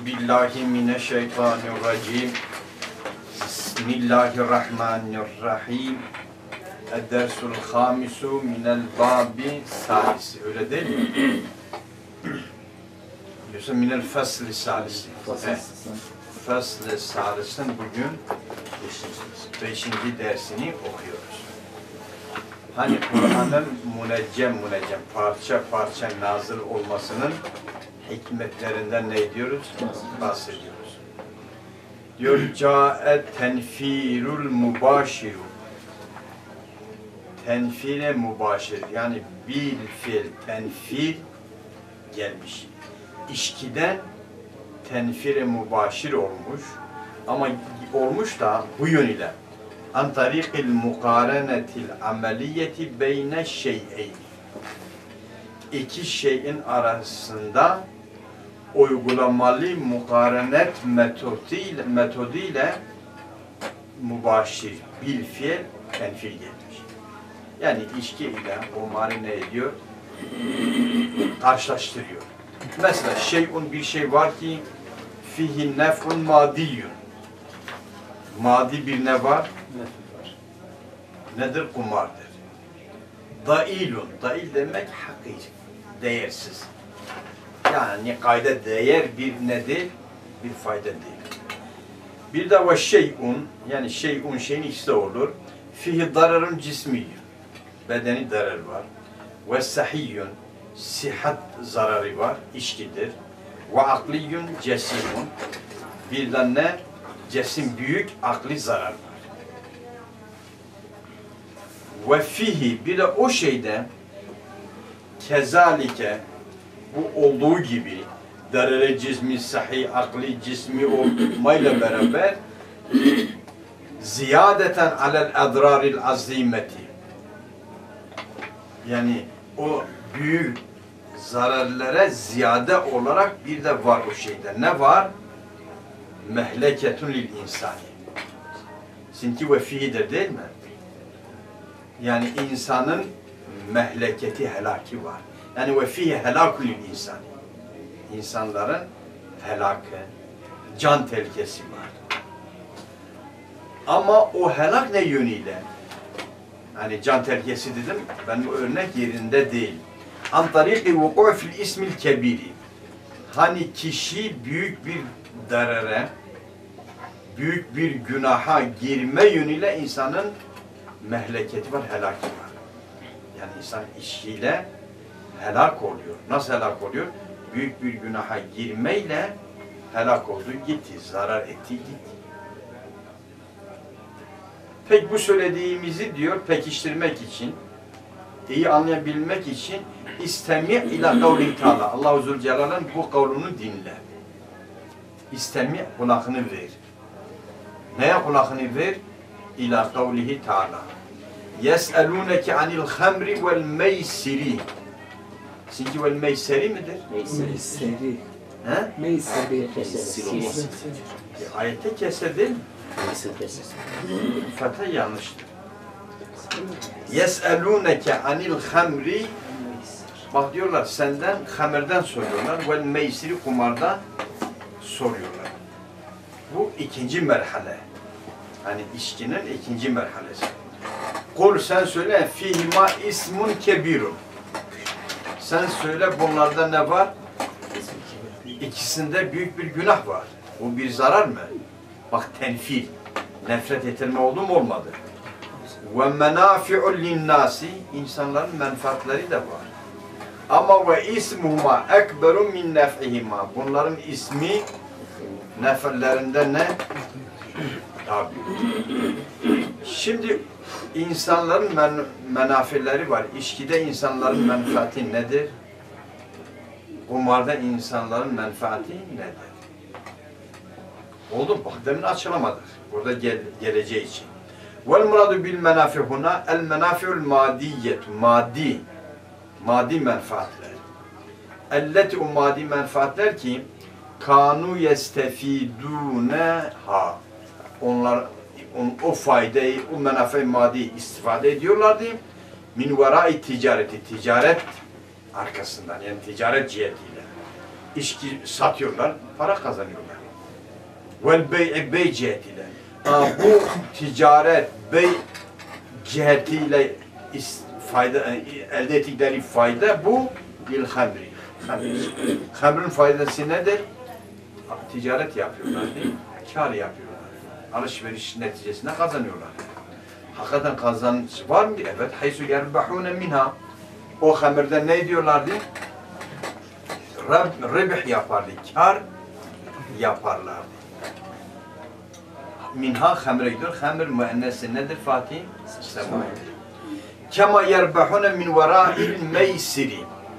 Euzu billahi mineşşeytanirracim. Bismillahirrahmanirrahim. Ed-dersul hamisu minel babi salisi. Öyle değil mi? Yoksa minel fesli salisi. Fesli salisin bugün 5. dersini okuyoruz. Hani Kur'an'ın müneccem parça parça nazil olmasının hikmetlerinden ne diyoruz? Bahsediyoruz. Diyor, Câet tenfirul mübaşiru. Tenfire mübaşir, yani bil fiil tenfir gelmiş. İşkiden tenfire mübaşir olmuş. Ama olmuş da bu yönüyle. An tarikil mukarenetil ameliyeti beyne şey'eyn. İki şeyin arasında uygulamalı mukarenet metoduyla mübaşir, bil fiil tenfir gelmiş. Yani içki ile o marine ediyor, karşılaştırıyor. Mesela şeyun, bir şey var ki fihi nef'un madiyyun. Madi bir ne var? Nedir? Kumardır. Dailun. Dail demek hakir, değersiz. Yani kayda değer bir nedir? Bir fayda değil. Bir de ve şeyun, yani şeyun şeyin ikisi olur. Fihi dararun cismiyyun. Bedeni zarar var. Ve sahiyyun, sihat zararı var, içkidir. Ve akliyyun cesimun. Bir de ne? Cesim büyük, akli zarar var. Ve fihi, bir de o şeyde kezalike, bu olduğu gibi darare cismi, sahih, akli cismi olmayla beraber ziyadeten alel edraril azimeti, yani o büyük zararlara ziyade olarak bir de var o şeyde. Ne var? Mehleketun lil insani. Çünkü ve fihidir değil mi? Yani insanın mehleketi, helaki var. Yani ve fihi helakul lil insani. İnsanların helakı, can tehlikesi var. Ama o helak ne yönüyle? Hani can tehlikesi dedim, ben bu örnek yerinde değil. An tariki vuku' fil ismil kebiri. Hani kişi büyük bir darara, büyük bir günaha girme yönüyle insanın mehleketi var, helaki var. Yani insan işiyle helak oluyor. Nasıl helak oluyor? Büyük bir günaha girmeyle helak oldu, gitti, zarar etti, gitti. Peki bu söylediğimizi diyor pekiştirmek için, iyi anlayabilmek için istemi ila kavli Teala. Allah-u Zülcelal'ın bu kavlunu dinle. İstemi, kulağını ver. Neye kulağını ver? İla kavlihi Teala. Yes'elûneke anil hamri vel meysiri. Çünkü vel meyseri midir? Meyseri. He? Meyseri. Ayette keser değil mi? Fetha yanlıştır. Yes'elûneke anil hamri. Bak diyorlar senden hamerden soruyorlar. Vel meysiri, kumardan soruyorlar. Bu ikinci merhale. Hani içkinin ikinci merhalesi. Kul, sen söyle, fihima ismun kebirun. Sen söyle bunlarda ne var? İkisinde büyük bir günah var. Bu bir zarar mı? Bak tenfil. Nefret ettirme oldu mu? Olmadı. Ve menafi'u linnâsi, insanların menfaatleri de var. Ama ve ismuhuma ekberu min nef'ihima. Bunların ismi neferlerinden ne? Tabi. Şimdi insanların menafirleri var. İçkide insanların menfaati nedir? Kumarda insanların menfaati nedir? Oldu mu? Bak demin açılamadık. Burada geleceği için. Vel muradu bil menafihuna el menafi'ul madiyyetu. Madi menfaatler. Elleti o madi menfaatler ki kanu yestefidûneha. Onlar o faydayı, o menafe maddi istifade ediyorlardı. Min verai ticareti, ticaret arkasından, yani ticaret cihetiyle. içki satıyorlar, para kazanıyorlar. Vel bey cihetiyle. Bu ticaret bey cihetiyle fayda elde ettikleri fayda bu bil hamri. Hamrın faydası nedir? Ticaret yapıyorlar değil mi? Kar yapıyorlar. Alışveriş neticesinde kazanıyorlar. Hakikaten kazanç var mı? Evet. Haysu yerbahune minha. O hamirden ne diyorlardı? Ribh yapardı. Kar yaparlardı. Minha hamre gidiyor. Hamir müennesi nedir Fatih? Sema. Kema yerbahune min vera'il meysiri.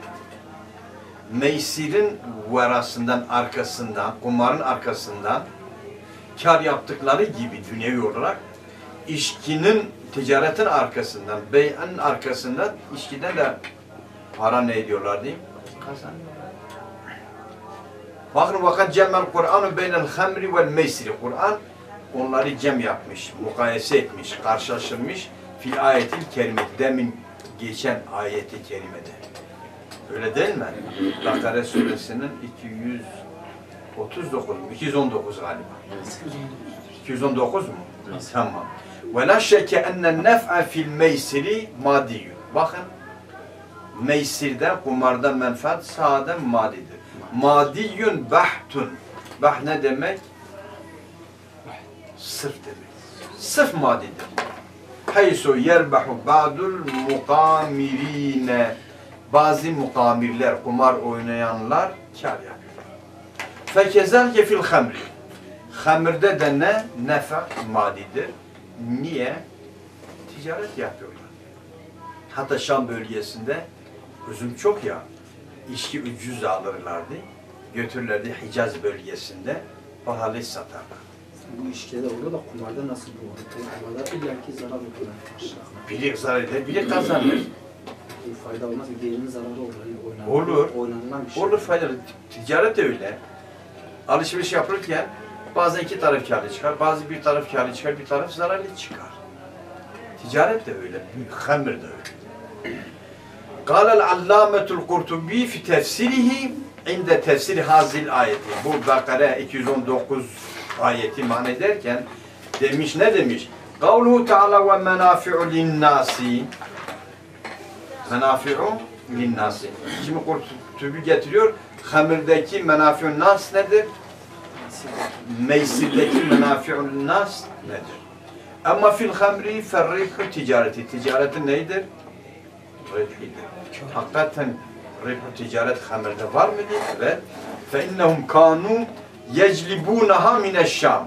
Meysirin verasından, arkasından, kumarın arkasından kar yaptıkları gibi dünyevi olarak içkinin, ticaretin arkasından, bey'in arkasından içkiden de para ne ediyorlar diyeyim? Kazanıyorlar. Bakın vakat cemel Kur'an beynel hamri vel meysiri. Kur'an onları cem yapmış, mukayese etmiş, karşılaştırmış fil ayetil kerime. Demin geçen ayeti kerimede. Öyle değil mi? Bakara suresinin 219 galiba. 219 mu? Tamam. Ve la şeke ennen nef'a fil meysiri madiyyun. Bakın, meysirde, kumarda menfaat sade madidir. Madiyyun bahtun. Bah ne demek? Sırf demek. Sırf madidir. Haysu yerbahu ba'dul mukamirine. Bazı mukamirler, kumar oynayanlar kar yapıyorlar. Fekezelke fil hamri. Hamirde de ne? Nefa madidir. Niye? Ticaret yapıyorlar. Hatta Şam bölgesinde üzüm çok ya, içki ucuz alırlardı. Götürürlerdi Hicaz bölgesinde, pahalı satarlar. Bu işkede oluyor da kumarda nasıl bu? Kumarda illaki zarar oluyor. Biri zarar eder, biri kazanır. Fayda olmaz, diğerinin zararı olur. Olur. Oynanılan bir şey. Olur faydalı. Ticaret de öyle. Alışveriş yapılırken bazen iki taraf kârlı çıkar, bazı bir taraf kârlı çıkar, bir taraf zararlı çıkar. Ticaret de öyle, hamir de öyle. Kâlel allâmetul Kurtubi fi tefsirihi inde tefsiri hazil ayeti. Bu Bakara 219 ayeti man ederken demiş, ne demiş? Kavluhu Teala ve menafi'u linnâsi. Menafi'u linnâsi. Şimdi Kurtubi getiriyor, hamirdeki menafi'u nas nedir? Meysirdeki menafi'u nas nedir? Ama fil hamri ferribhu ticareti. Ticaretin neydir? Ribhidir. Hakikaten ribhu ticaret hamirde var mıdır? Evet. فَاِنَّهُمْ كَانُوا يَجْلِبُونَهَا مِنَ الشَّامِ.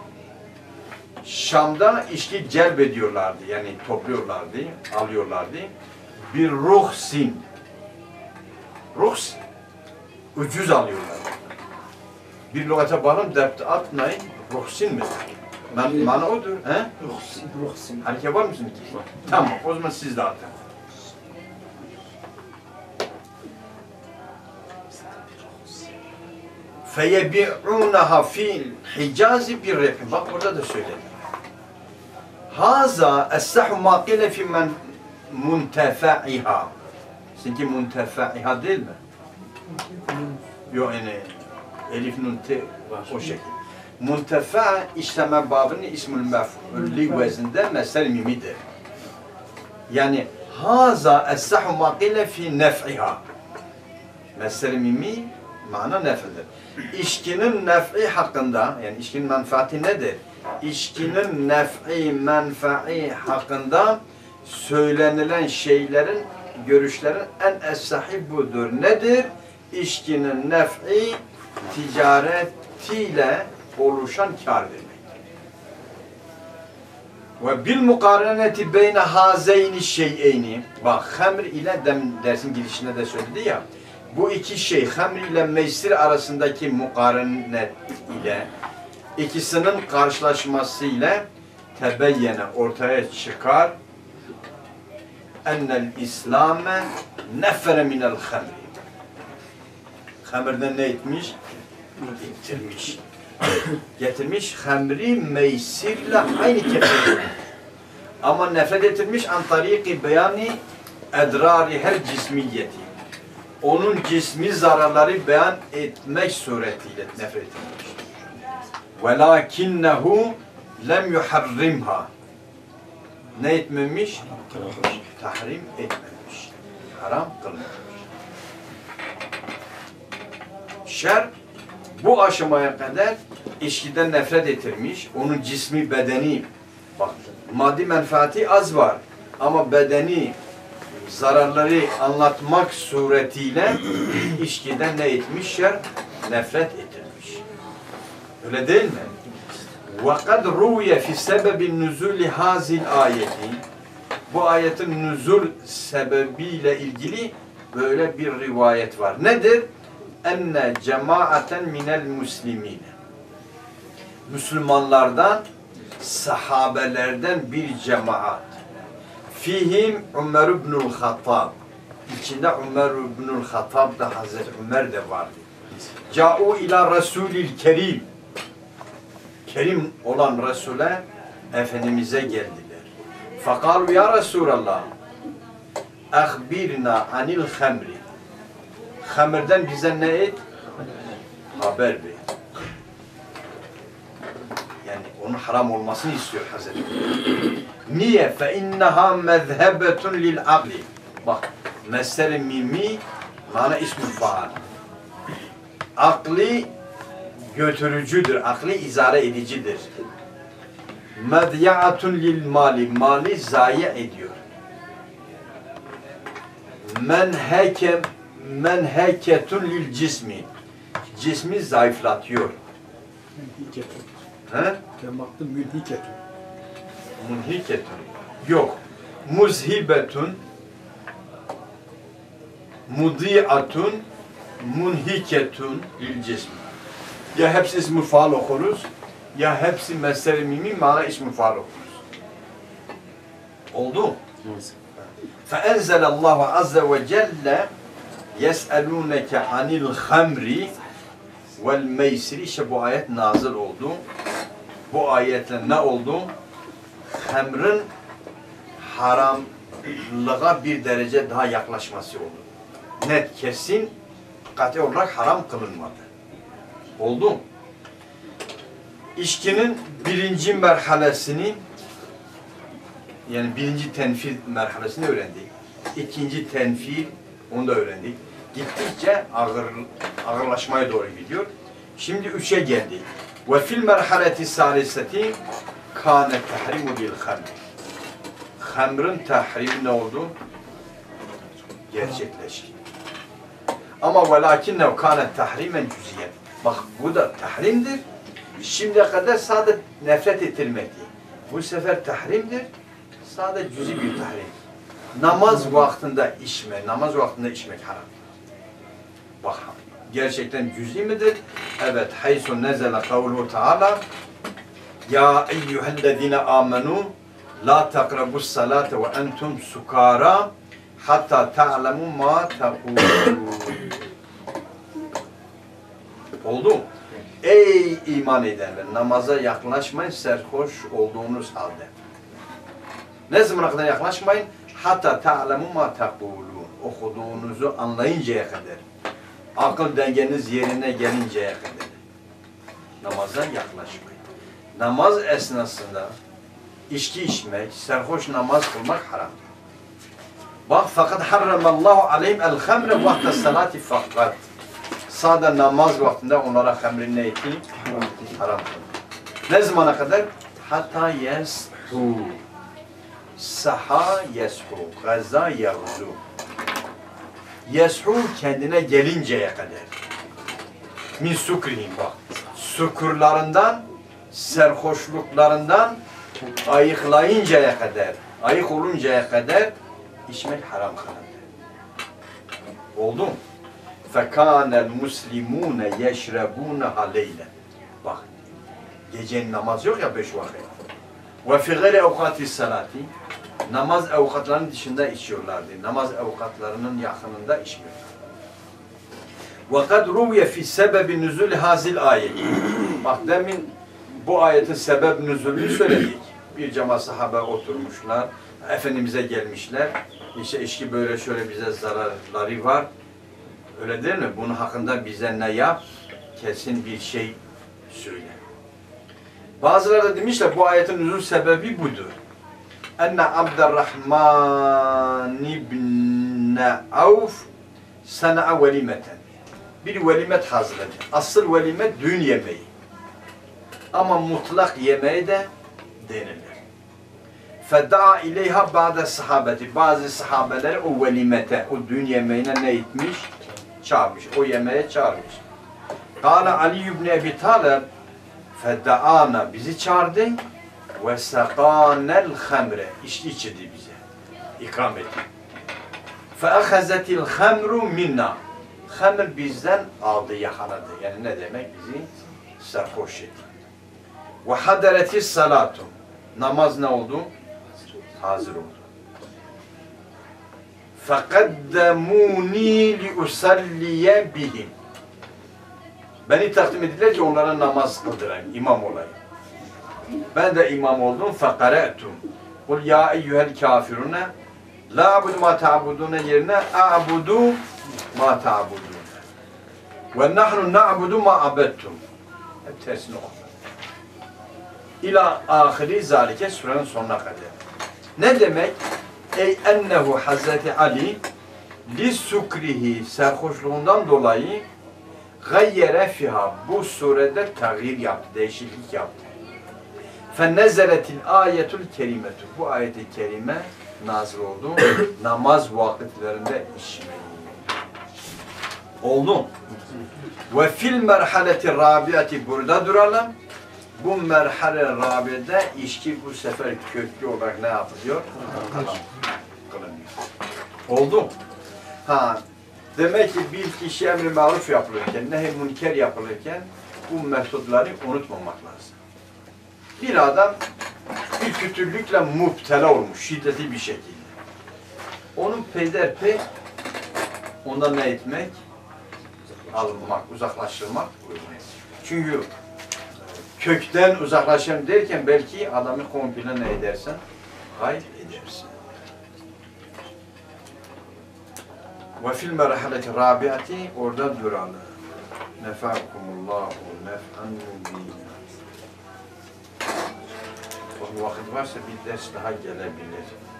Şam'da içki celbediyorlardı. Yani topluyorlardı, alıyorlardı. Bir ruhsin. Ruhs, ucuz alıyorlar. Bir lügate bağlam dert atmayın, ruhsin mi? Mana odur. He? Ruhsin. Hareket var mısın ki? Tamam, o zaman siz de atın. فَيَبِعُونَهَا فِي الْحِجَازِ بِالرِّبْحِ. Bak burada da söyledi. هَذَا اَسَّحُ مَا قِلَ فِي مُنْتَفَعِهَا. Çünkü muntefa'iha değil mi? Yok yani elif nun te o şekil. Muntefa işleme babının ismül mef'ulli vezinde mesel mimidir. Yani haza es-sahhu ma qile fi nef'iha. Mesel mimi mana nef'dir. İçkinin nef'i hakkında, yani içkinin menfaati nedir? İçkinin nef'i menfa'i hakkında söylenilen şeylerin, görüşlerin en es-sahih budur. Nedir? İçkinin nef'i ticaretiyle oluşan kar demek. Ve bil mukareneti beyne hazeyni şey'eyni. Bak hamr ile dersin girişinde de söyledi ya. Bu iki şey hamr ile meysir arasındaki mukarenet ile ikisinin karşılaşmasıyla tebeyyene ortaya çıkar. Ennel İslam'e nefere minel hamri. Hamirden ne etmiş? Getirmiş. Getirmiş hamri meysirle aynı kefeye. Ama nefret ettirmiş an tariki beyani edrari her cismiyeti. onun cismi zararları beyan etmek suretiyle nefret edilmiştir. وَلَاكِنَّهُ lem yuharrimha. Ne etmemiş? Tahrim etmemiş. Haram kılmamış. Şer bu aşamaya kadar içkiden nefret ettirmiş. Onun cismi, bedeni, bak maddi menfaati az var ama bedeni zararları anlatmak suretiyle içkiden ne etmişler? Nefret ettirmiş. Öyle değil mi? وَقَدْ رُوْيَ فِي سَبَبِ النُّزُولِ هَذِي الْآيَةِ Bu ayetin nüzul sebebiyle ilgili böyle bir rivayet var. Nedir? Enne cemaaten minel muslimine. Müslümanlardan, sahabelerden bir cemaat. Fihim Ömer ibnül Hattab. İçinde Ömer ibnül Hattab da Hazreti Ömer de vardı. Câ'u ila Resulil Kerim. Kerim olan Resul'e, Efendimiz'e geldiler. Fakalu ya Resulallah, ahbirna anil hamri. Hamirden bize ne et? Haber ver. Yani onun haram olmasını istiyor Hazreti. Niye? Fe inneha mezhebetun lil akli. Bak, mesele mimi, mana ismi faal. Akli götürücüdür, akli izare edicidir. Medya'atun lil mali, mali zayi ediyor. Menheketun lil cismi, cismi zayıflatıyor. Münhiketun. He? Ben baktım münhiketun. Munhiketun. Yok. Muzhibetun, mudi'atun, munhiketun lil cismi. Ya hepsi ismi faal okuruz, ya hepsi mesele mimi, mana ismi faal okuruz. Oldu? فَاَنْزَلَ اللّٰهُ عَزَّ وَجَلَّ يَسْأَلُونَكَ عَنِ الْخَمْرِ وَالْمَيْسِرِ. İşte bu ayet nazil oldu. Bu ayetle ne oldu? Hamrın haramlığa bir derece daha yaklaşması oldu. Net, kesin, kat'i olarak haram kılınmadı. Oldu. İçkinin birinci merhalesini, yani birinci tenfil merhalesini öğrendik. İkinci tenfil, onu da öğrendik. Gittikçe ağırlaşmaya doğru gidiyor. Şimdi üçe geldi. Ve fil merhaleti saliseti kâne tahrimu bil hamr. Hamrın tahrimi ne oldu? Gerçekleşti. Ama velakinne kâne tahrimen cüziyen. Bak bu da tahrimdir. Şimdiye kadar sadece nefret ettirmekti. Bu sefer tahrimdir. Sadece cüzi bir tahrim. Namaz vaktinde içme, namaz vaktinde içmek haram. Bak gerçekten cüzi midir? Evet. Haysu nezele kavluhu Teala Ya eyyühellezine amenu la takrabus salate ve entum sukara hatta ta'lemu ma tekulun. Oldu. Ey iman edenler, namaza yaklaşmayın serhoş olduğunuz halde. Ne zamana kadar yaklaşmayın? Hatta ta'lemu ma tekulun. Okuduğunuzu anlayıncaya kadar. Akıl dengeniz yerine gelinceye kadar. Namaza yaklaşmayın. Namaz esnasında içki içmek, serhoş namaz kılmak haramdır. Bak fakat harramallahu aleyhim el hamre vakte salati fakat. Sadece namaz vaktinde onlara hamrin ne etti? Haram kıldı. Ne zamana kadar? Hatta yeshu. Saha yeshu. Gaza yavzu. Yeshu kendine gelinceye kadar. Min sukrihim bak. Sukurlarından, serhoşluklarından ayıklayıncaya kadar, ayık oluncaya kadar içmek haram kılındı. Oldu mu? فَكَانَ الْمُسْلِمُونَ يَشْرَبُونَهَا لَيْلًا. Bak, gecenin namaz yok ya 5 vakit. وَفِي غَيْرِ اَوْقَاتِ السَّلَاتِ. Namaz avukatlarının dışında içiyorlardı. Namaz avukatlarının yakınında içmiyorlar. وَقَدْ رُوْيَ فِي سَبَبِ نُزُولِ هَذِي الْآيَةِ. Bak demin bu ayetin sebep nüzulünü söyledik. Bir cemaat sahabe oturmuşlar, Efendimiz'e gelmişler. İşte içki böyle şöyle bize zararları var. Öyle değil mi? Bunun hakkında bize ne yap? Kesin bir şey söyle. Bazıları da demişler bu ayetin nüzul sebebi budur. Enne Abdurrahman ibn Avf sana'a velimeten. Bir velimet hazırladı. Asıl velimet düğün yemeği. Ama mutlak yemeği de denilir. Feda'a ileyha ba'de sahabeti. Bazı sahabeler o velimete, o düğün yemeğine ne etmiş? Çağırmış. O yemeğe çağırmış. Kâle Ali ibn Ebi Talib feda'ana bizi çağırdı ve sekânel hamre. İçti içirdi bize. İkram etti. Fe'ahazetil hamru minna. Hamr bizden aldı, yakaladı. Yani ne demek? Bizi sarhoş etti. Ve haderetis salatu. Namaz ne oldu? Hazır oldu. فَقَدَّمُونِي لِيُسَلِّيَ بِهِمْ. Beni takdim ettiler ki onlara namaz kıldırayım, imam olayım. Ben de imam oldum. فَقَرَأْتُمْ قُلْ يَا اَيُّهَا الْكَافِرُونَ لَا عَبُدُ مَا تَعْبُدُونَ yerine اَعْبُدُ مَا تَعْبُدُونَ وَنَحْنُ نَعْبُدُ مَا عَبَدْتُمْ. Hep tersini oku. İlâ ahiri zâlike surenin sonuna kadar. Ne demek? Ey ennehu Hazreti Ali li sukrihi sarhoşluğundan dolayı gayyere fiha bu surede tağyir yaptı, değişiklik yaptı. Fennezeletil ayetul kerimetu bu ayet-i kerime nazil oldu. Namaz vakitlerinde içmeyi. Oldu. Ve fil merhaleti rabiati burada duralım. Bu merhale rabide içki bu sefer köklü olarak ne yapılıyor? Kılınıyor. Oldu. Ha, demek ki bir kişi emri maruf yapılırken, nehy-i münker yapılırken bu metodları unutmamak lazım. Bir adam bir kötülükle müptela olmuş, şiddetli bir şekilde. Onun peyderpey ondan ne etmek? Alınmak, uzaklaştırmak. Çünkü kökten uzaklaşayım derken belki adamı komple ne edersen kaybedersin. Ve fil merhaleti rabiati orada duralım. Nefakumullahu nef'an mubin. O vakit varsa bir ders daha gelebilir.